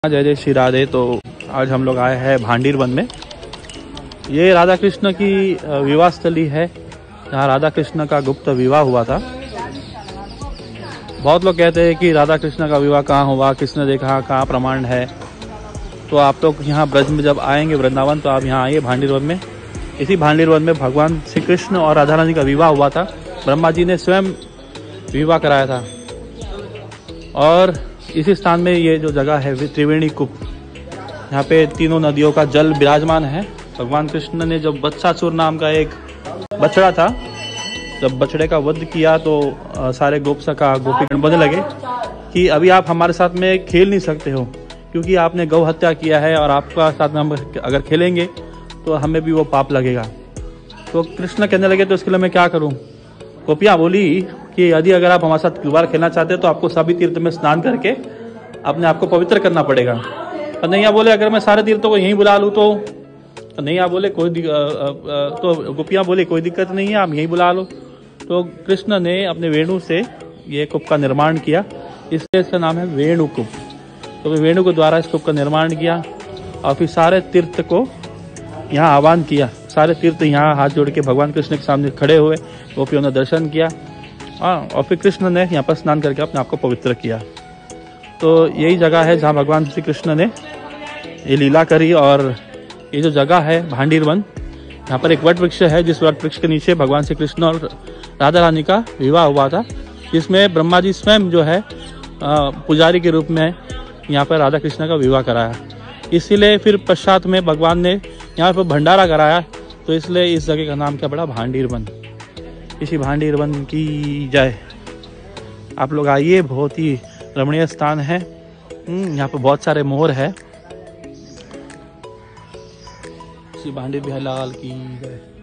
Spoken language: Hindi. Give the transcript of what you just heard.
जय जय श्री राधे। तो आज हम लोग आए हैं भांडीर वन में। ये राधा कृष्ण की विवाह स्थली है, जहाँ राधा कृष्ण का गुप्त विवाह हुआ था। बहुत लोग कहते हैं कि राधा कृष्ण का विवाह कहाँ हुआ, किसने देखा, कहाँ प्रमाण है। तो आप लोग यहाँ ब्रज में जब आएंगे वृंदावन, तो आप यहाँ आइए भांडीर वन में। इसी भांडीर वन में भगवान श्री कृष्ण और राधा रानी का विवाह हुआ था। ब्रह्मा जी ने स्वयं विवाह कराया था। और इसी स्थान में ये जो जगह है त्रिवेणी कूप, यहाँ पे तीनों नदियों का जल विराजमान है। भगवान कृष्ण ने जब वत्सासुर नाम का एक बछड़ा था, जब बछड़े का वध किया तो सारे गोपसखा गोपीगण बोलने लगे कि अभी आप हमारे साथ में खेल नहीं सकते हो, क्योंकि आपने गौ हत्या किया है और आपका साथ में हम अगर खेलेंगे तो हमें भी वो पाप लगेगा। तो कृष्ण कहने लगे तो इसके लिए मैं क्या करूँ। गोपियाँ बोली कि यदि अगर आप हमारे साथ दोबारा खेलना चाहते हैं तो आपको सभी तीर्थ में स्नान करके अपने आप को पवित्र करना पड़ेगा। और नैया बोले अगर मैं सारे तीर्थों को यहीं बुला लूँ तो नैया बोले तो गोपियाँ बोले कोई दिक्कत नहीं है, आप यहीं बुला लो। तो कृष्ण ने अपने वेणु से ये कूप का निर्माण किया, इसलिए इसका नाम है वेणु कूप। तो वेणु के द्वारा इस कूप का निर्माण किया और फिर सारे तीर्थ को यहाँ आह्वान किया। सारे तीर्थ यहाँ हाथ जोड़ के भगवान कृष्ण के सामने खड़े हुए, गोपियों ने दर्शन किया और फिर कृष्ण ने यहाँ पर स्नान करके अपने आप को पवित्र किया। तो यही जगह है जहाँ भगवान श्री कृष्ण ने ये लीला करी। और ये जो जगह है भांडीर वन, यहाँ पर एक वट वृक्ष है, जिस वट वृक्ष के नीचे भगवान श्री कृष्ण और राधा रानी का विवाह हुआ था, जिसमें ब्रह्मा जी स्वयं जो है पुजारी के रूप में यहाँ पर राधा कृष्ण का विवाह कराया। इसीलिए फिर पश्चात में भगवान ने यहाँ पर भंडारा कराया, तो इसलिए इस जगह का नाम क्या पड़ा, भांडीर वन। इसी भांडीर वन की जय। आप लोग आइए, बहुत ही रमणीय स्थान है। यहाँ पर बहुत सारे मोर है। श्री भांडीर बिहारी लाल की जय।